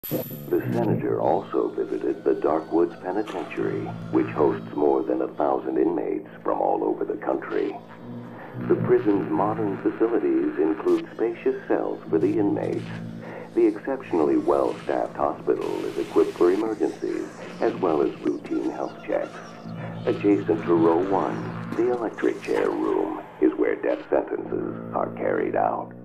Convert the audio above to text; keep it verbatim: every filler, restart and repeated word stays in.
The senator also visited the Darkwoods Penitentiary, which hosts more than a thousand inmates from all over the country. The prison's modern facilities include spacious cells for the inmates. The exceptionally well-staffed hospital is equipped for emergencies, as well as routine health checks. Adjacent to row one, the electric chair room is where death sentences are carried out.